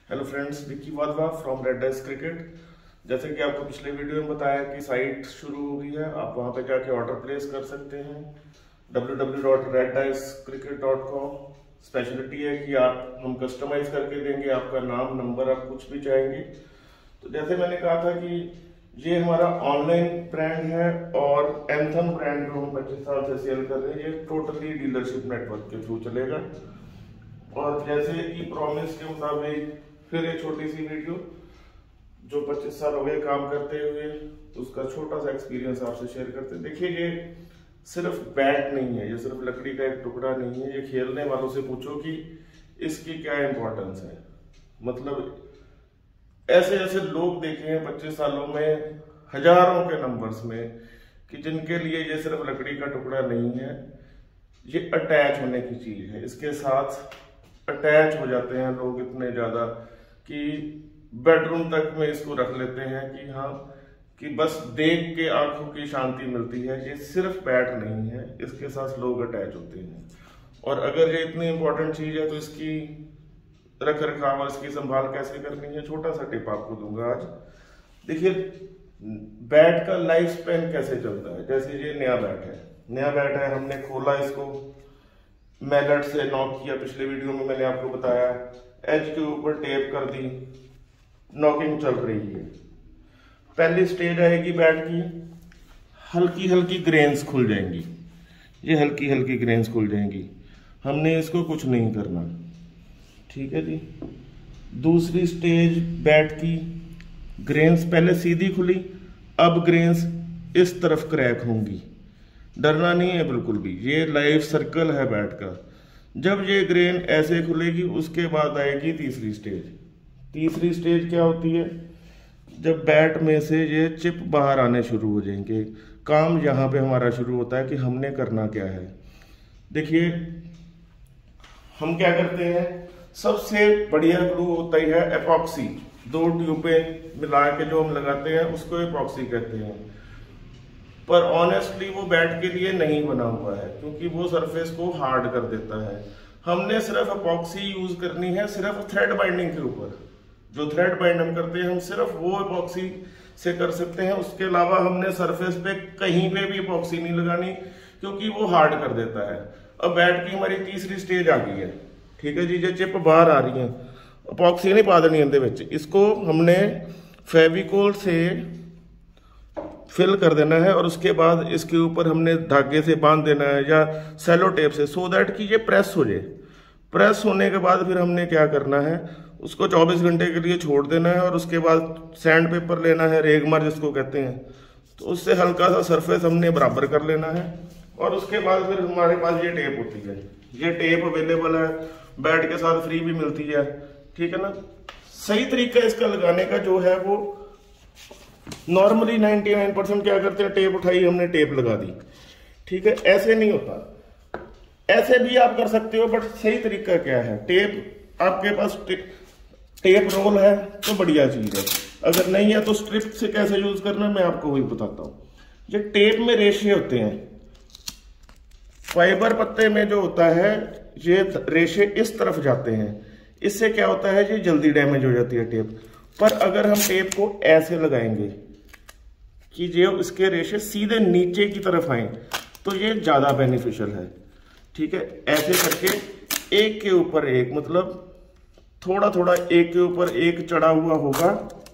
Hello friends, Vicky Wadhwa from Red Dice Cricket. जैसे कि आपको पिछले वीडियो में बताया कि साइट शुरू हो गई है, आप वहां पे जाके ऑर्डर प्लेस कर सकते हैं www.reddicecricket.com। स्पेशलिटी है कि हम कस्टमाइज करके देंगे आपका नाम, नंबर, आप कुछ भी चाहेंगे। तो जैसे मैंने कहा था कि ये हमारा ऑनलाइन ब्रांड है और एंथम ब्रांड जो हम 25 साल से सेल कर रहे हैं, ये टोटली डीलरशिप नेटवर्क के थ्रू चलेगा। और जैसे कि प्रॉमिस के मुताबिक फिर एक छोटी सी वीडियो, जो 25 साल हो गए काम करते हुए, उसका छोटा सा एक्सपीरियंस आपसे शेयर करते हैं। देखिए, ये सिर्फ बैट नहीं है, ये सिर्फ लकड़ी का एक टुकड़ा नहीं है। ये खेलने वालों से पूछो कि इसकी क्या इंपॉर्टेंस है। मतलब ऐसे ऐसे लोग देखे हैं 25 सालों में, हजारों के नंबर्स में, कि जिनके लिए ये सिर्फ लकड़ी का टुकड़ा नहीं है, ये अटैच होने की चीज है। इसके साथ अटैच हो जाते हैं लोग इतने ज्यादा कि बेडरूम तक में इसको रख लेते हैं कि हाँ, कि बस देख के आंखों की शांति मिलती है। ये सिर्फ बैट नहीं है, इसके साथ लोग अटैच होते हैं। और अगर ये इतनी इंपॉर्टेंट चीज है तो इसकी रख रखाव और इसकी संभाल कैसे करनी है, छोटा सा टिप आपको दूंगा आज। देखिए, बैट का लाइफ स्पैन कैसे चलता है। जैसे ये नया बैट है, हमने खोला, इसको मैलेट से नॉक किया, पिछले वीडियो में मैंने आपको बताया, एज के ऊपर टेप कर दी, नॉकिंग चल रही है। पहली स्टेज आएगी बैट की, हल्की हल्की ग्रेन्स खुल जाएंगी, ये हल्की हल्की ग्रेन्स खुल जाएंगी। हमने इसको कुछ नहीं करना, ठीक है जी। दूसरी स्टेज बैट की, ग्रेन्स पहले सीधी खुली, अब ग्रेन्स इस तरफ क्रैक होंगी। डरना नहीं है बिल्कुल भी, ये लाइफ सर्कल है बैट का। जब ये ग्रेन ऐसे खुलेगी, उसके बाद आएगी तीसरी स्टेज। तीसरी स्टेज क्या होती है? जब बैट में से ये चिप बाहर आने शुरू हो जाएंगे। काम यहाँ पे हमारा शुरू होता है कि हमने करना क्या है। देखिए, हम क्या करते हैं, सबसे बढ़िया ग्लू होता ही है एपॉक्सी। 2 ट्यूबें मिला के जो हम लगाते हैं उसको एपॉक्सी कहते हैं। पर ऑनेस्टली वो बैट के लिए नहीं बना हुआ है, क्योंकि वो सरफेस को हार्ड कर देता है। हमने सिर्फ एपॉक्सी यूज करनी है, सिर्फ थ्रेड बाइंडिंग के ऊपर। जो थ्रेड बाइंड हम करते हैं, हम सिर्फ वो एपॉक्सी से कर सकते हैं। उसके अलावा हमने सरफेस पे कहीं पे भी एपॉक्सी नहीं लगानी, क्योंकि वो हार्ड कर देता है। अब बैट की हमारी तीसरी स्टेज आ गई है, ठीक है जी। जो चिप बाहर आ रही है, एपॉक्सी नहीं पा देनी अंदर विच, इसको हमने फेविकोल से फिल कर देना है और उसके बाद इसके ऊपर हमने धागे से बांध देना है या सेलो टेप से, सो दैट कि ये प्रेस हो जाए। प्रेस होने के बाद फिर हमने क्या करना है, उसको 24 घंटे के लिए छोड़ देना है और उसके बाद सैंड पेपर लेना है, रेगमार जिसको कहते हैं, तो उससे हल्का सा सरफेस हमने बराबर कर लेना है। और उसके बाद फिर हमारे पास ये टेप होती है। ये टेप अवेलेबल है, बैट के साथ फ्री भी मिलती है, ठीक है ना। सही तरीका इसका लगाने का जो है वो, नॉर्मली 99% क्या करते हैं, टेप उठाई, हमने टेप लगा दी, ठीक है। ऐसे नहीं होता, ऐसे भी आप कर सकते हो, बट सही तरीका क्या है, टेप आपके पास टेप रोल है तो बढ़िया चीज है। अगर नहीं है तो स्ट्रिप से कैसे यूज करना मैं आपको वही बताता हूं। ये टेप में रेशे होते हैं, फाइबर पत्ते में जो होता है, ये रेशे इस तरफ जाते हैं। इससे क्या होता है, ये जल्दी डैमेज हो जाती है टेप। पर अगर हम टेप को ऐसे लगाएंगे कि जो इसके रेशे सीधे नीचे की तरफ आए, तो ये ज्यादा बेनिफिशियल है, ठीक है। ऐसे करके एक के ऊपर एक, मतलब थोड़ा थोड़ा एक के ऊपर एक चढ़ा हुआ होगा,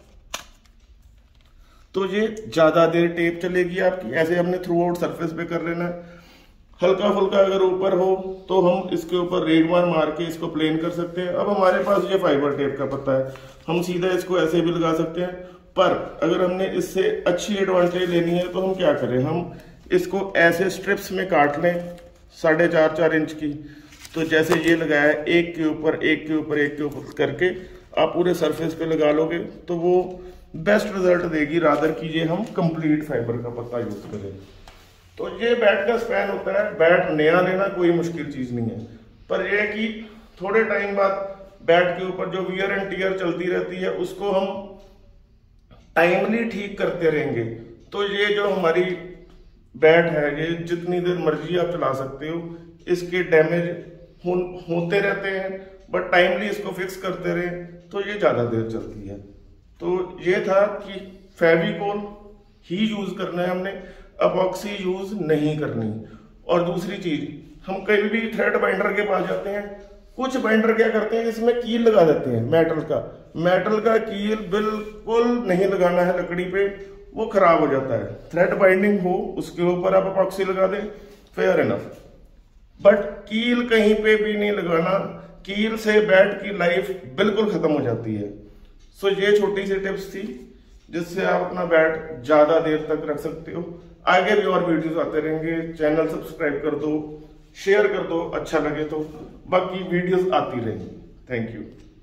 तो ये ज्यादा देर टेप चलेगी आपकी। ऐसे हमने थ्रू आउट सरफेस पे कर लेना है। हल्का फुल्का अगर ऊपर हो तो हम इसके ऊपर रेगमार मार के इसको प्लेन कर सकते हैं। अब हमारे पास ये फाइबर टेप का पत्ता है, हम सीधा इसको ऐसे भी लगा सकते हैं। पर अगर हमने इससे अच्छी एडवांटेज लेनी है तो हम क्या करें, हम इसको ऐसे स्ट्रिप्स में काट लें 4.5-4 इंच की। तो जैसे ये लगाया, एक के ऊपर एक के ऊपर एक के ऊपर करके आप पूरे सरफेस पे लगा लोगे, तो वो बेस्ट रिजल्ट देगी, रादर की ये हम कंप्लीट फाइबर का पत्ता यूज करें। तो ये बैट का स्पैन होता है। बैट नया लेना कोई मुश्किल चीज नहीं है, पर यह कि थोड़े टाइम बाद बैट के ऊपर जो वियर एंड टियर चलती रहती है, उसको हम टाइमली ठीक करते रहेंगे। तो ये जो हमारी बैट है, ये जितनी देर मर्जी आप चला सकते हो, इसके डैमेज होते रहते हैं। बट टाइमली इसको फिक्स करते रहे तो ये ज्यादा देर चलती है। तो ये था कि फेविकोल ही यूज करना है हमने, अपॉक्सी यूज नहीं करनी। और दूसरी चीज, हम कभी भी थ्रेड बाइंडर के पास जाते हैं, कुछ बाइंडर क्या करते हैं इसमें कील लगा देते हैं मेटल का कील बिल्कुल नहीं लगाना है लकड़ी पे, वो खराब हो जाता है। थ्रेड बाइंडिंग हो उसके ऊपर आप अपॉक्सी लगा दें, फेयर इनफ, बट कील कहीं पे भी नहीं लगाना। कील से बैट की लाइफ बिल्कुल खत्म हो जाती है। सो ये छोटी सी टिप्स थी जिससे आप अपना बैट ज्यादा देर तक रख सकते हो। आगे भी और वीडियोस आते रहेंगे, चैनल सब्सक्राइब कर दो, शेयर कर दो अच्छा लगे तो, बाकी वीडियोस आती रहेंगी। Thank you.